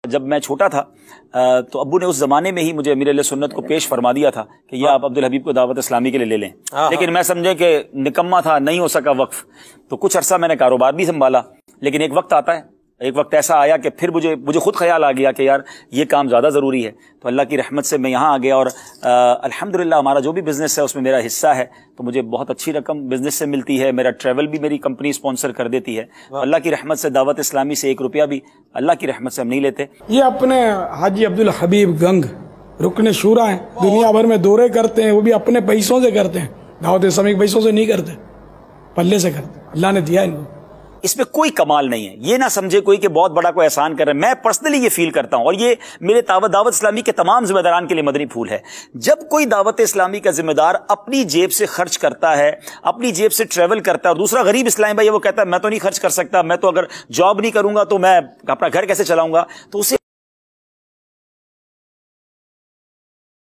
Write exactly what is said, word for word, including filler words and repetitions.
جب میں چھوٹا تھا تو ابو نے اس زمانے میں ہی مجھے امیر اہل سنت کو پیش فرما دیا تھا کہ یہ آپ عبدالحبیب کو دعوت اسلامی کے لیے لے لیں، لیکن میں سمجھے کہ نکما تھا، نہیں ہو سکا وقف، تو کچھ عرصہ میں نے کاروبار بھی سنبھالا، لیکن ایک وقت آتا ہے، ایک وقت ایسا آیا کہ پھر مجھے مجھے خود خیال آ گیا کہ یار یہ کام زیادہ ضروری ہے، تو اللہ کی رحمت سے میں یہاں آ گیا، اور الحمدللہ ہمارا جو بھی بزنس ہے اس میں میرا حصہ ہے، تو مجھے بہت اچھی رقم بزنس سے ملتی ہے، میرا ٹریول بھی میری کمپنی اسپانسر کر دیتی ہے، اللہ کی رحمت سے دعوت اسلامی سے ایک روپیہ بھی اللہ کی رحمت سے ہم نہیں لیتے۔ یہ اپنے حاجی عبدالحبیب گنگ رکن شورا ہیں، دنیا بھر میں دورے کرتے ہیں، وہ بھی اپنے پیسوں سے کرتے ہیں، دعوت اسلامی کے پیسوں سے نہیں کرتے، پلے سے کرتے، اللہ نے دیا ان کو۔ اس میں کوئی کمال نہیں ہے، یہ نہ سمجھے کوئی کہ بہت بڑا کوئی احسان کر رہا ہے، میں پرسنلی یہ فیل کرتا ہوں، اور یہ میرے دعوت اسلامی کے تمام ذمہ داران کے لیے مدنی پھول ہے۔ جب کوئی دعوت اسلامی کا ذمہ دار اپنی جیب سے خرچ کرتا ہے، اپنی جیب سے ٹریول کرتا ہے، اور دوسرا غریب اسلامی بھائی وہ کہتا ہے میں تو نہیں خرچ کر سکتا، میں تو اگر جاب نہیں کروں گا تو میں اپنا گھر کیسے چلاؤں گا، تو اسے